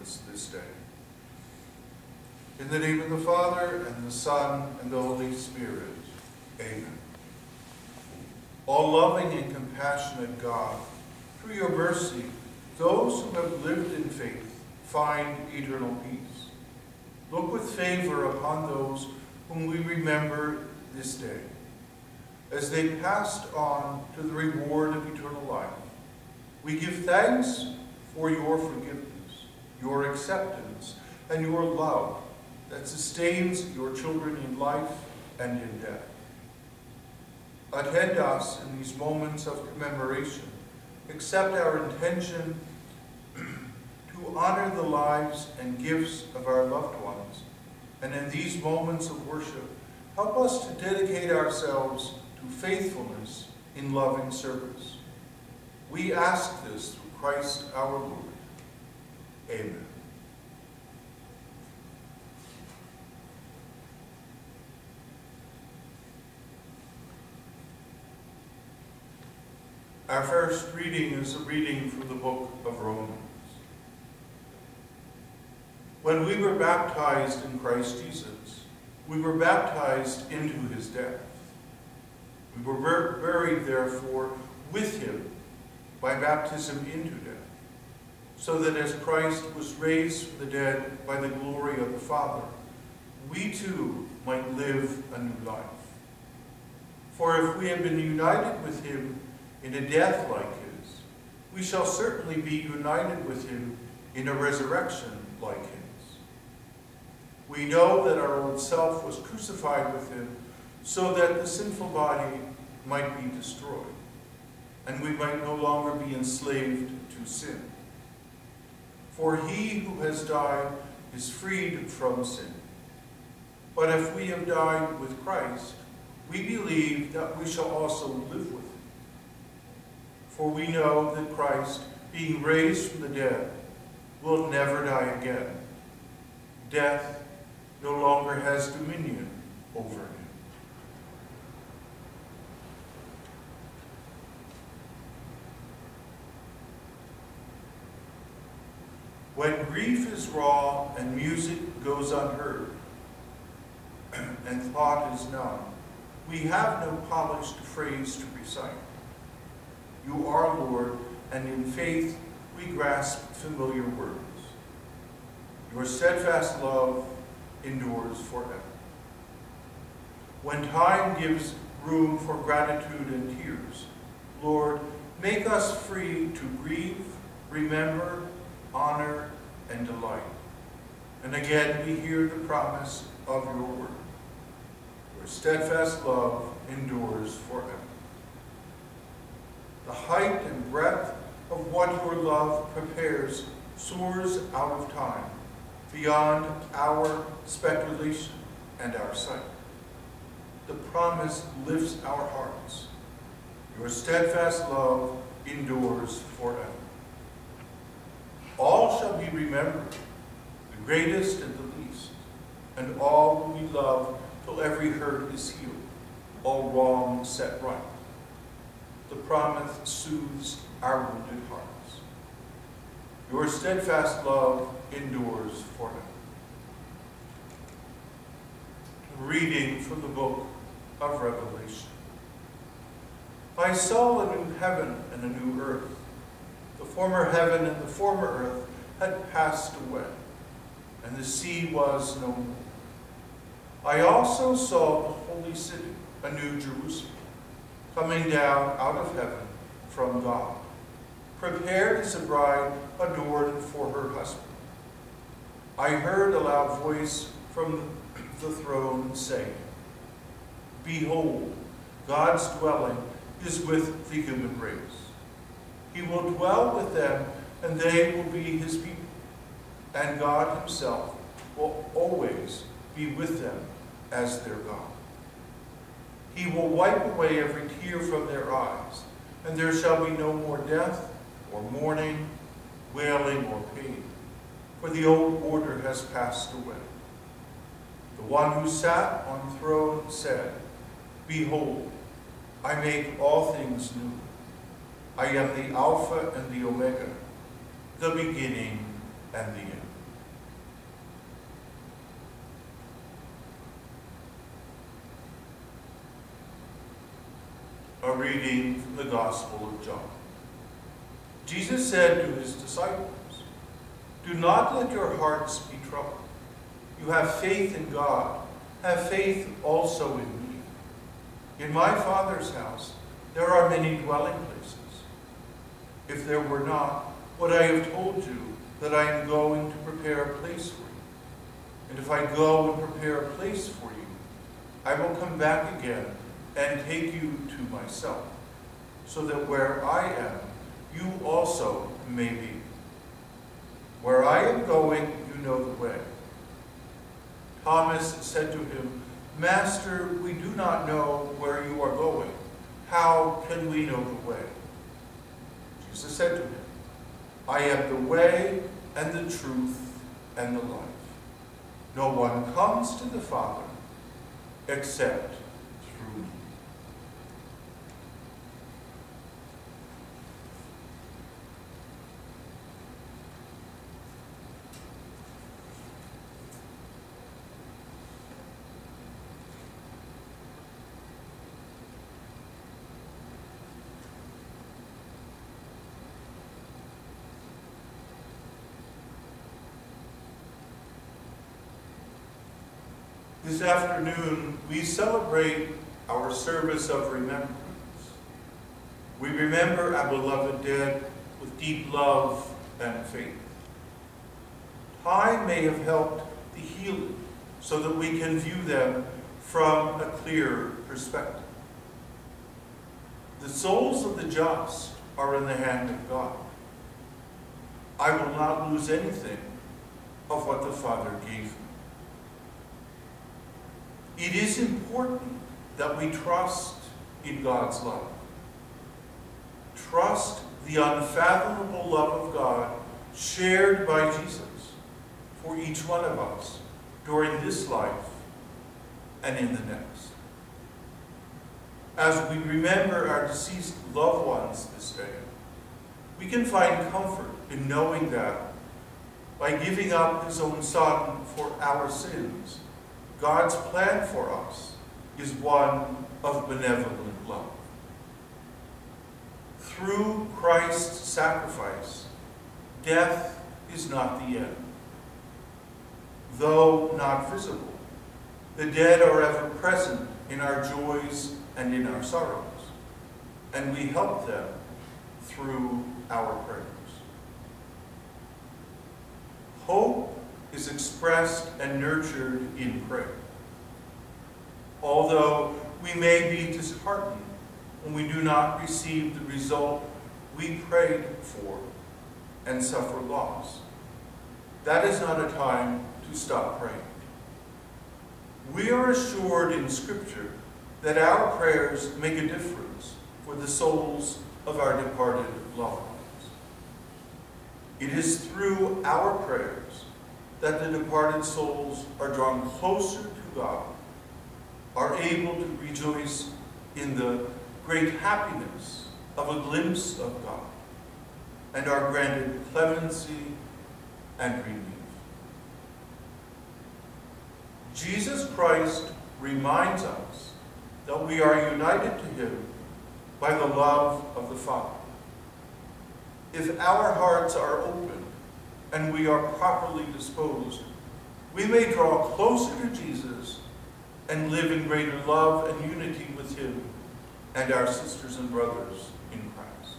remembrance this day. In the name of the Father, and the Son, and the Holy Spirit. Amen. All-loving and compassionate God, through your mercy, those who have lived in faith find eternal peace. Look with favor upon those whom we remember this day, as they passed on to the reward of eternal life. We give thanks for your forgiveness, your acceptance, and your love that sustains your children in life and in death. Attend us in these moments of commemoration. Accept our intention to honor the lives and gifts of our loved ones. And in these moments of worship, help us to dedicate ourselves to faithfulness in loving service. We ask this through Christ our Lord. Amen. Our first reading is a reading from the book of Romans. When we were baptized in Christ Jesus, we were baptized into his death. We were buried, therefore, with him by baptism into death, so that as Christ was raised from the dead by the glory of the Father, we too might live a new life. For if we have been united with him in a death like his, we shall certainly be united with him in a resurrection like his. We know that our old self was crucified with him so that the sinful body might be destroyed, and we might no longer be enslaved to sin. For he who has died is freed from sin. But if we have died with Christ, we believe that we shall also live with him. For we know that Christ, being raised from the dead, will never die again. Death no longer has dominion over him. When grief is raw and music goes unheard, and thought is numb, we have no polished phrase to recite. You are Lord, and in faith we grasp familiar words. Your steadfast love endures forever. When time gives room for gratitude and tears, Lord, make us free to grieve, remember, honor, and delight. And again we hear the promise of your word. Your steadfast love endures forever. The height and breadth of what your love prepares soars out of time, beyond our speculation and our sight. The promise lifts our hearts. Your steadfast love endures forever. All shall be remembered, the greatest and the least, and all will we love till every hurt is healed, all wrong set right. The promise soothes our wounded hearts. Your steadfast love endures forever. Reading from the book of Revelation. I saw a new heaven and a new earth. The former heaven and the former earth had passed away, and the sea was no more. I also saw the holy city, a new Jerusalem, coming down out of heaven from God, prepared as a bride adorned for her husband. I heard a loud voice from the throne saying, Behold, God's dwelling is with the human race. He will dwell with them, and they will be his people. And God himself will always be with them as their God. He will wipe away every tear from their eyes, and there shall be no more death, or mourning, wailing, or pain, for the old order has passed away. The one who sat on the throne said, Behold, I make all things new. I am the Alpha and the Omega, the beginning and the end. A reading from the Gospel of John. Jesus said to his disciples, "Do not let your hearts be troubled. You have faith in God. Have faith also in me. In my Father's house there are many dwelling places. If there were not, would I have told you that I am going to prepare a place for you? And if I go and prepare a place for you, I will come back again and take you to myself, so that where I am, you also may be. Where I am going, you know the way." Thomas said to him, "Master, we do not know where you are going. How can we know the way?" Jesus said to him, "I am the way and the truth and the life. No one comes to the Father except through me." This afternoon, we celebrate our Service of Remembrance. We remember our beloved dead with deep love and faith. Time may have helped the healing so that we can view them from a clear perspective. The souls of the just are in the hand of God. I will not lose anything of what the Father gave me. It is important that we trust in God's love. Trust the unfathomable love of God shared by Jesus for each one of us during this life and in the next. As we remember our deceased loved ones this day, we can find comfort in knowing that by giving up his own Son for our sins, God's plan for us is one of benevolent love. Through Christ's sacrifice, death is not the end. Though not visible, the dead are ever present in our joys and in our sorrows, and we help them through our prayers. Hope is expressed and nurtured in prayer. Although we may be disheartened when we do not receive the result we prayed for and suffer loss, that is not a time to stop praying. We are assured in Scripture that our prayers make a difference for the souls of our departed loved ones. It is through our prayers that the departed souls are drawn closer to God, are able to rejoice in the great happiness of a glimpse of God, and are granted clemency and relief. Jesus Christ reminds us that we are united to him by the love of the Father. If our hearts are open and we are properly disposed, we may draw closer to Jesus and live in greater love and unity with him and our sisters and brothers in Christ.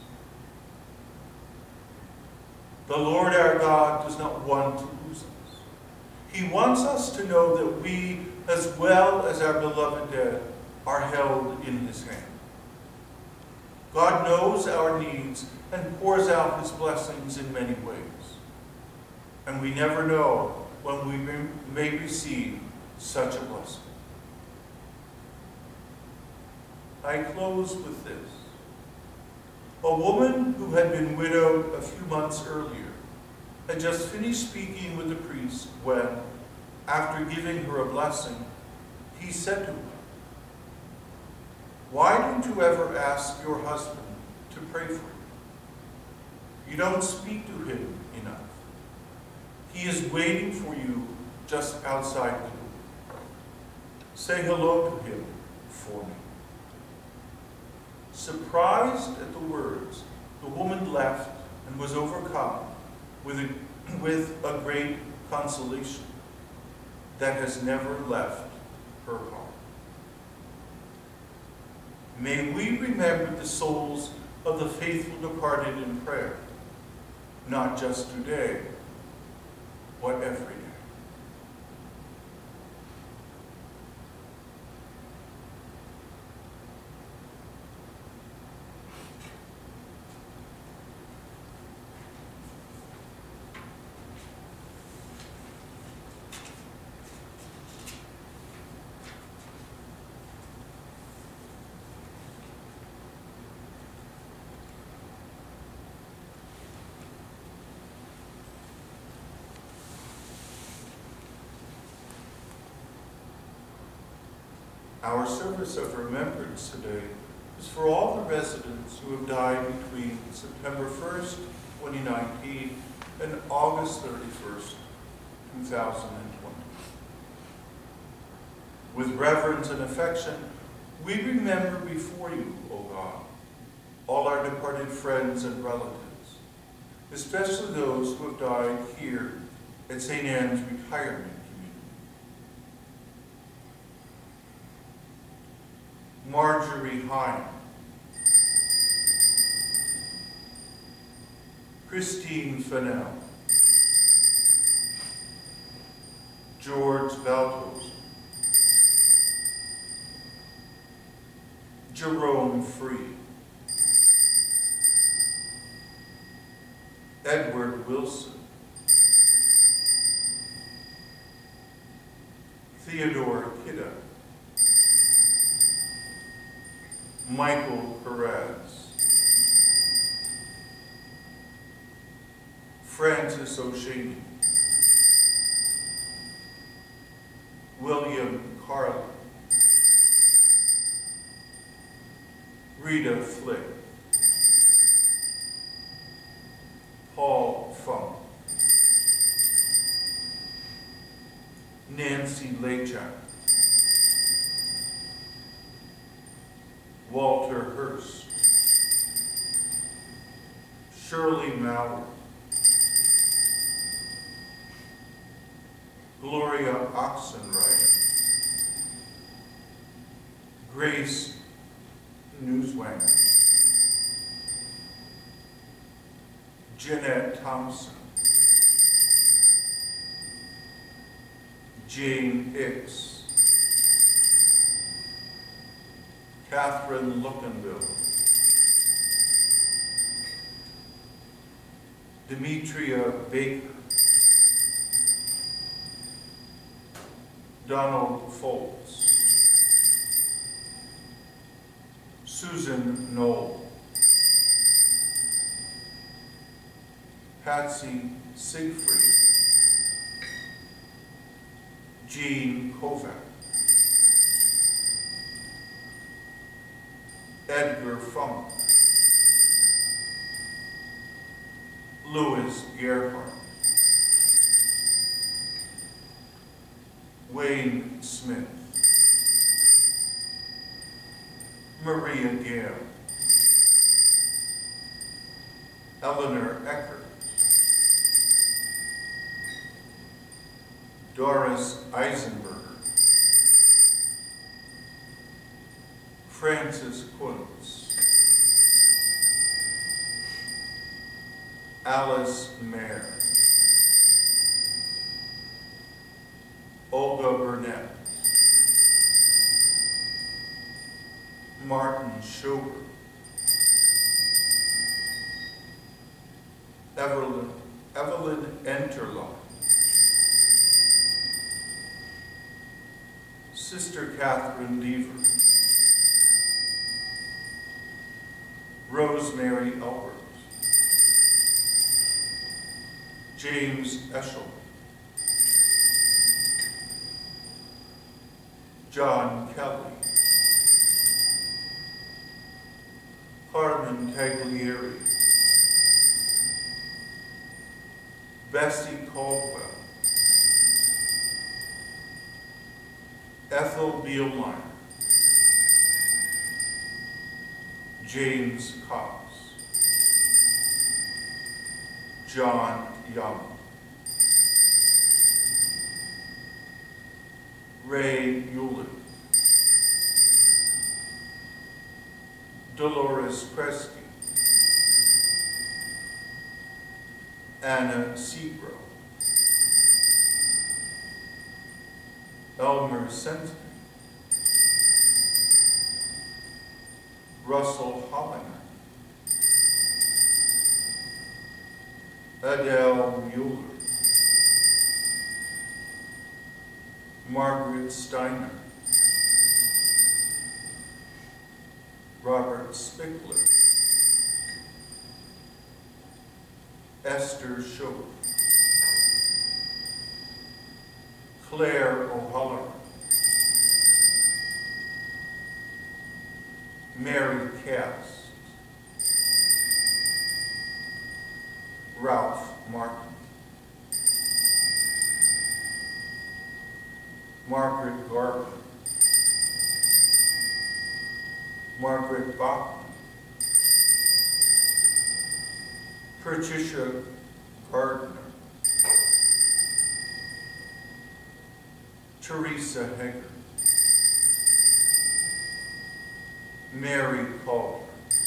The Lord our God does not want to lose us. He wants us to know that we, as well as our beloved dead, are held in his hand. God knows our needs and pours out his blessings in many ways. And we never know when we may receive such a blessing. I close with this. A woman who had been widowed a few months earlier had just finished speaking with the priest when, after giving her a blessing, he said to her, "Why don't you ever ask your husband to pray for you? You don't speak to him enough. He is waiting for you just outside the door. Say hello to him for me." Surprised at the words, the woman left and was overcome with a great consolation that has never left her heart. May we remember the souls of the faithful departed in prayer, not just today, but every day. Our service of remembrance today is for all the residents who have died between September 1st, 2019 and August 31st, 2020. With reverence and affection, we remember before you, O God, all our departed friends and relatives, especially those who have died here at St. Anne's Retirement. Marjorie Hine, Christine Fennell, George Baltos, Jerome Free, Edward Wilson, Theodore Kidda, Michael Perez, Francis O'Shaney, William Carlin, Rita Flick, Paul Funk, Nancy Lachak, Walter Hurst, Shirley Maurer, Gloria Oxenreiter, Grace Newswanger, Jeanette Thompson, Jane Hicks, Catherine Lookenville, Demetria Baker, Donald Foltz, Susan Knoll, Patsy Siegfried, Jean Kovac, Edgar Funk, Louis Gerhardt, Wayne Smith, Maria Gale, Eleanor Eckert, Doris Eisenberger, Francis Kuntz, Alice Mayer, Olga Burnett, Martin Schober, Evelyn Enterlock, Sister Catherine Deaver, Rosemary Albert, James Eschel, John Kelly, Carmen Taglieri, Bessie Caldwell, Ethel Bielmeyer, James Cox, John Young, Ray Euler, Dolores Kresge, Anna Seabrook, Elmer Sentman, Russell Hollinger, Adele Mueller, Margaret Steiner, Robert Spickler, Esther Schoch, Claire O'Halloran, Mary Cass, Ralph Martin, Margaret Garland, Margaret Bachman, Patricia Gardner, Teresa Hager, Mary Calder,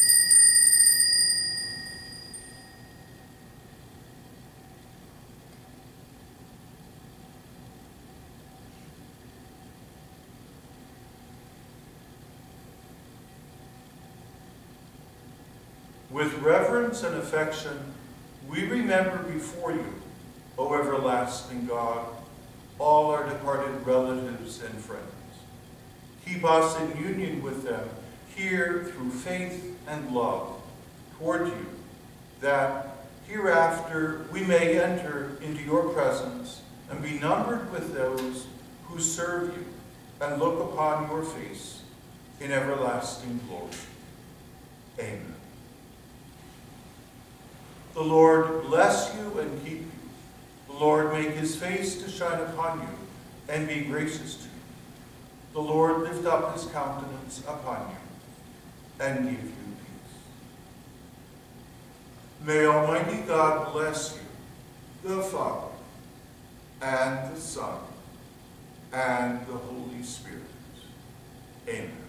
with reverence and affection, we remember before you, O everlasting God, all our departed relatives and friends. Keep us in union with them here through faith and love toward you, that hereafter we may enter into your presence and be numbered with those who serve you and look upon your face in everlasting glory. Amen. The Lord bless you and keep you. The Lord make his face to shine upon you and be gracious to you. The Lord lift up his countenance upon you and give you peace. May Almighty God bless you, the Father, and the Son, and the Holy Spirit. Amen.